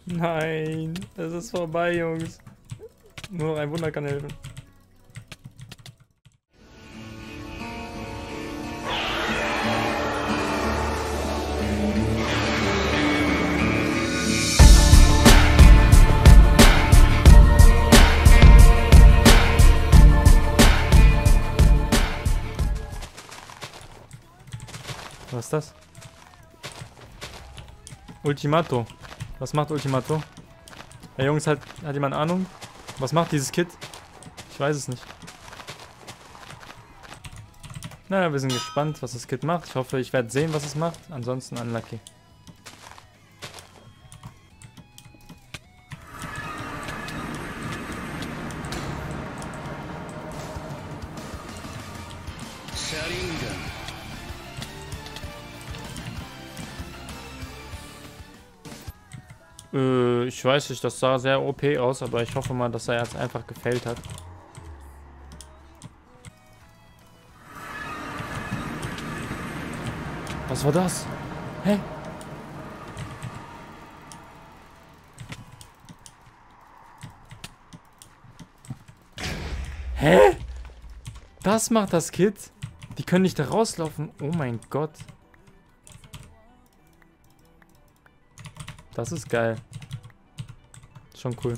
Nein, es ist vorbei, Jungs. Nur noch ein Wunder kann helfen. Was ist das? Ultimato. Was macht Ultimato? Hey Jungs, hat jemand Ahnung? Was macht dieses Kit? Ich weiß es nicht. Naja, wir sind gespannt, was das Kit macht. Ich hoffe, ich werde sehen, was es macht. Ansonsten unlucky. Ich weiß nicht, das sah sehr OP aus, aber ich hoffe mal, dass er jetzt einfach gefällt hat. Was war das? Hä? Hä? Das macht das Kit? Die können nicht da rauslaufen. Oh mein Gott. Das ist geil. Schon cool.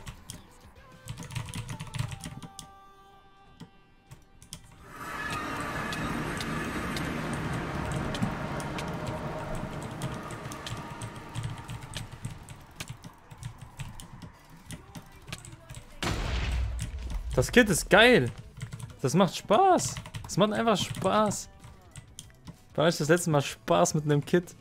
Das Kit ist geil. Das macht Spaß. Das macht einfach Spaß. Wann hatte ich das letzte Mal Spaß mit einem Kit?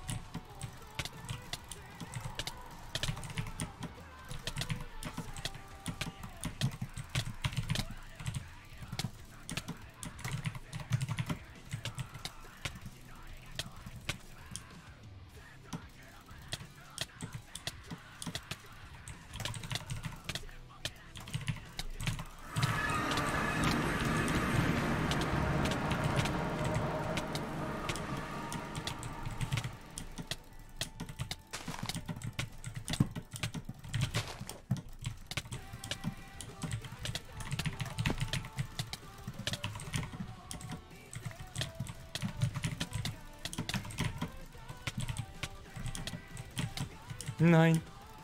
Nein.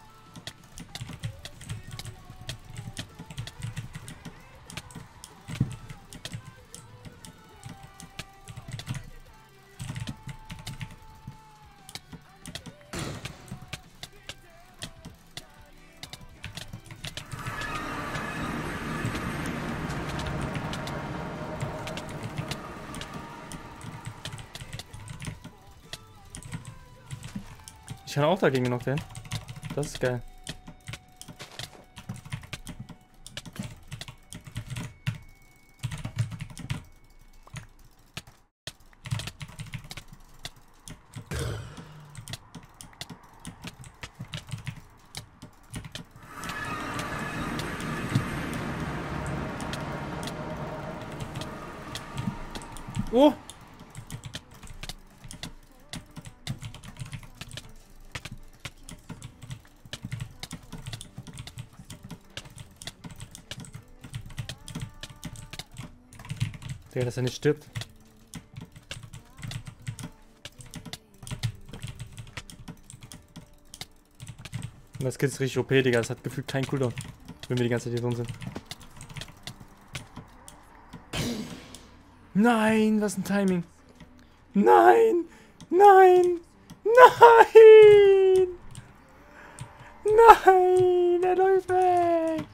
Ich kann auch dagegen genockt werden. Das ist geil. Oh! Digga, dass er nicht stirbt. Und das Kit ist richtig OP, Digga. Das hat gefühlt keinen Cooldown, wenn wir die ganze Zeit hier drin sind. Nein, was ein Timing. Nein! Nein! Nein! Nein! Er läuft weg!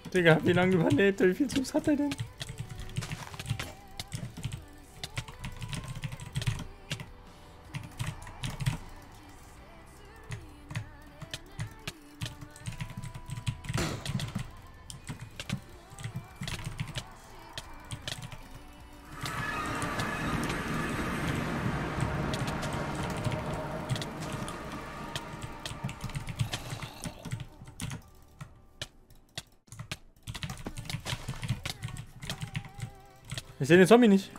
Digga, wie lange überlebt er? Wie viel Subs hat er denn? Ich sehe den Zombie nicht.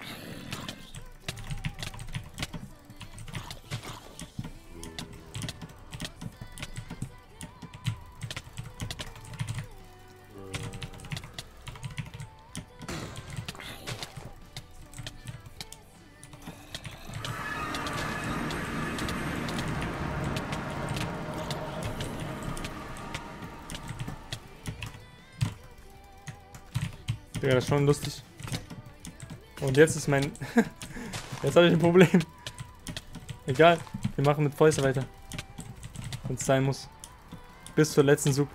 Ja, das ist schon lustig. Und jetzt ist mein... Jetzt habe ich ein Problem. Egal, wir machen mit Fäuste weiter. Wenn es sein muss. Bis zur letzten Sub.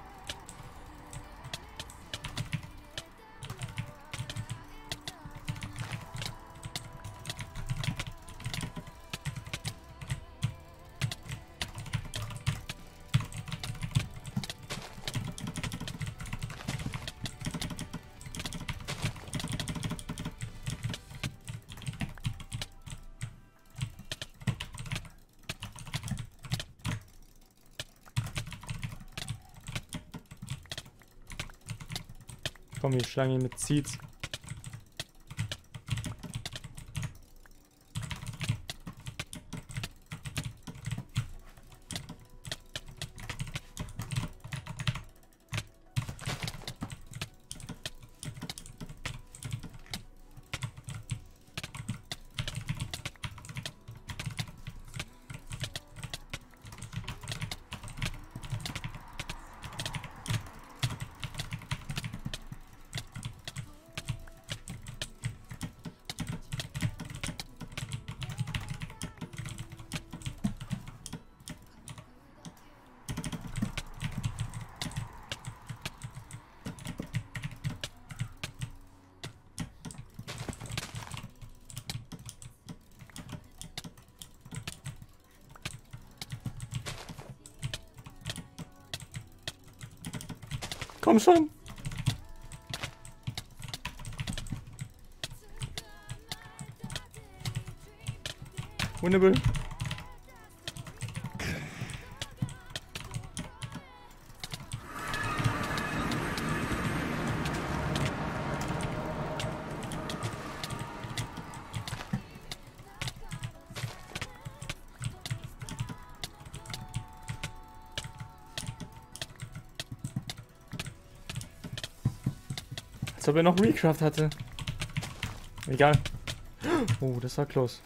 Komm, wir schlagen ihn mit Seeds. Komm schon. Winnable. Als ob er noch Recraft hatte. Egal. Oh, das war close.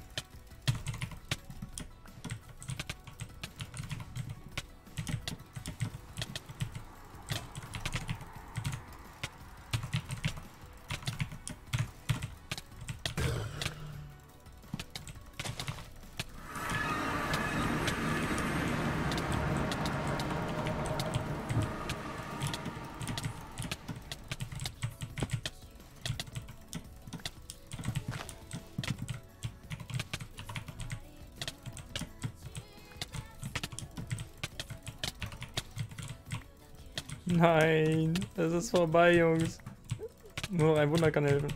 Nein, es ist vorbei, Jungs. Nur noch ein Wunder kann helfen.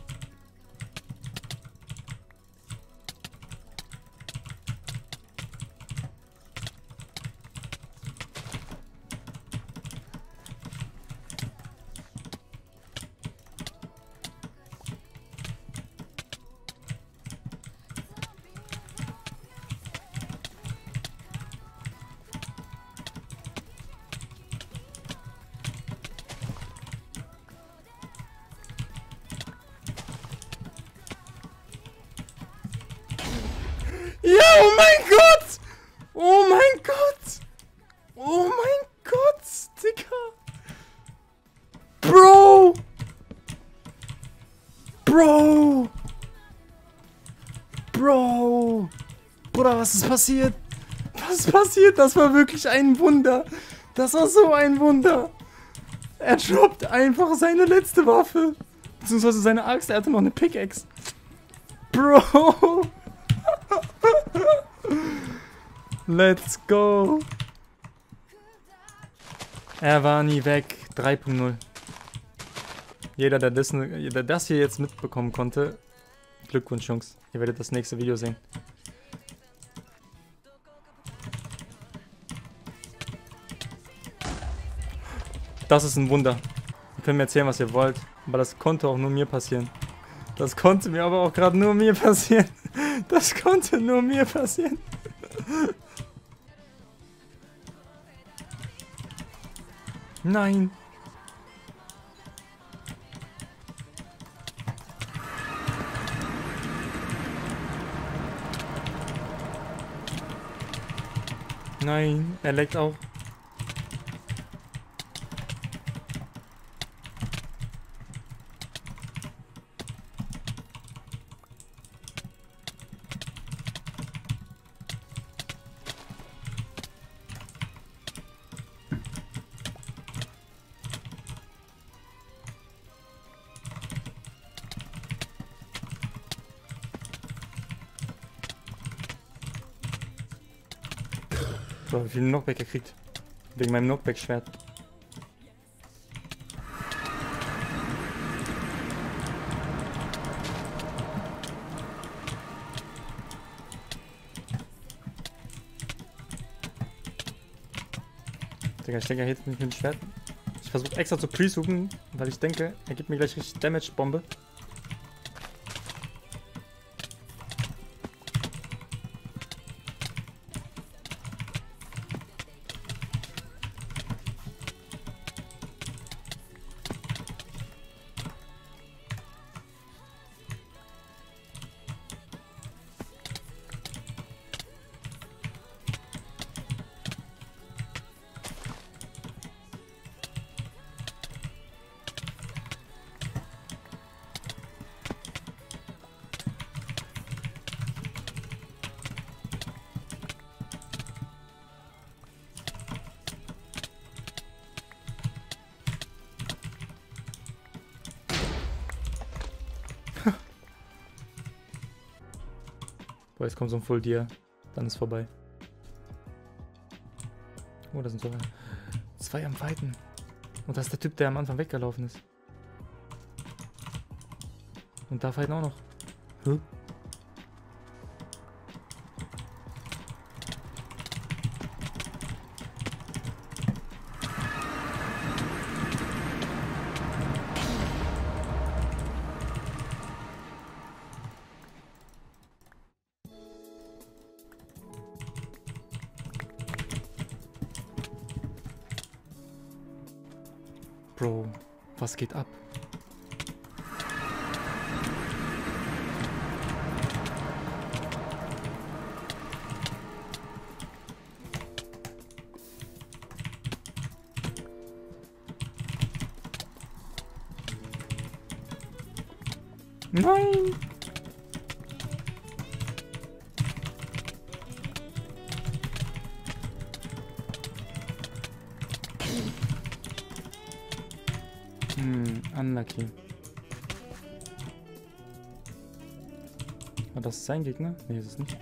Ja, oh mein Gott! Oh mein Gott! Oh mein Gott, Digga! Bro! Bro! Bro! Bruder, was ist passiert? Was ist passiert? Das war wirklich ein Wunder! Das war so ein Wunder! Er droppt einfach seine letzte Waffe. Beziehungsweise seine Axt. Er hatte noch eine Pickaxe. Bro. Let's go. Er war nie weg. 3.0. Jeder, der das hier jetzt mitbekommen konnte, Glückwunsch, Jungs. Ihr werdet das nächste Video sehen. Das ist ein Wunder. Ihr könnt mir erzählen, was ihr wollt. Aber das konnte auch nur mir passieren. Das konnte mir aber auch gerade nur mir passieren. Das konnte nur mir passieren. Nein. Nein, er leckt auch. So, wie viel Knockback er kriegt. Wegen meinem Knockback-Schwert. Digga, ich denke, er hittet mich mit dem Schwert. Ich versuche extra zu pre-suchen, weil ich denke, er gibt mir gleich richtig Damage-Bombe. Boah, jetzt kommt so ein Full Deer. Dann ist vorbei. Oh, da sind so zwei am Fighten. Und das ist der Typ, der am Anfang weggelaufen ist. Und da fighten auch noch. Hä? Bro, was geht ab? Nein! Unlucky. War das sein Gegner? Nee, ist es nicht.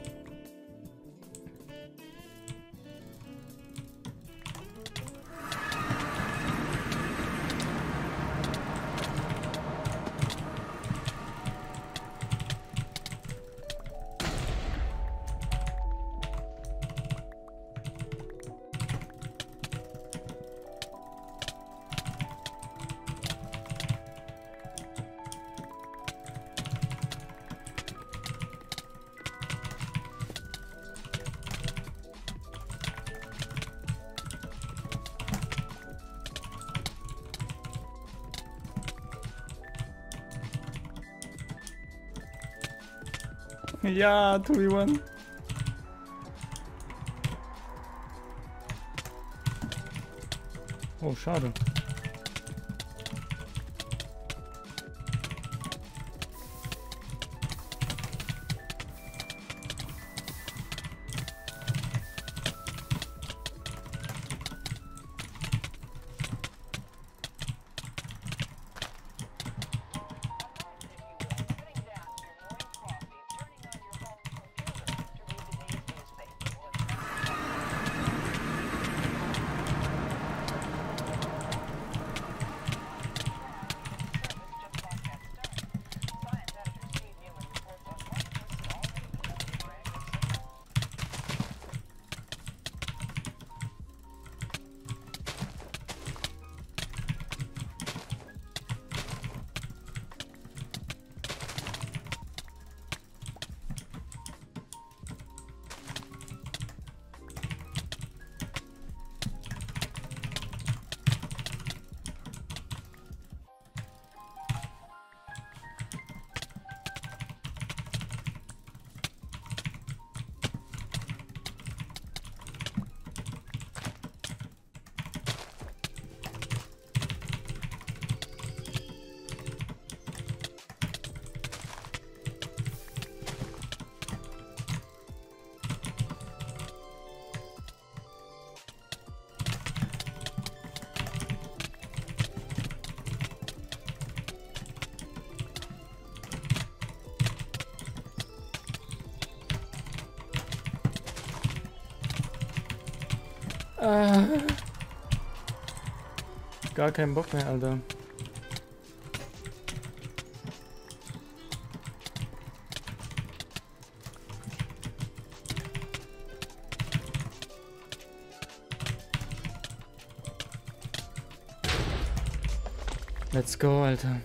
Ja, 2v1. Oh, schade. Gar keinen Bock mehr, Alter. Let's go, Alter.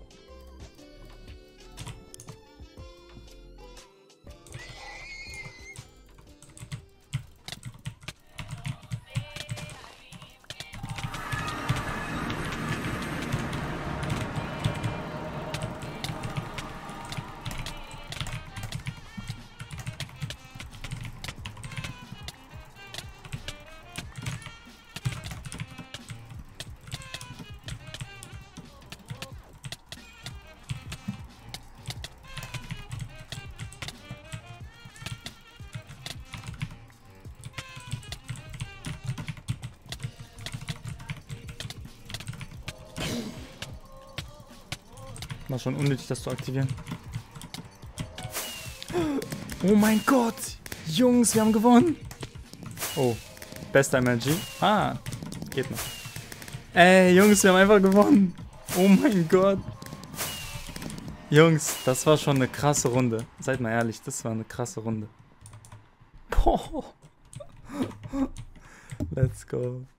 War schon unnötig, das zu aktivieren. Oh mein Gott! Jungs, wir haben gewonnen! Oh, bester MLG. Ah, geht noch. Ey, Jungs, wir haben einfach gewonnen! Oh mein Gott! Jungs, das war schon eine krasse Runde. Seid mal ehrlich, das war eine krasse Runde. Boah. Let's go.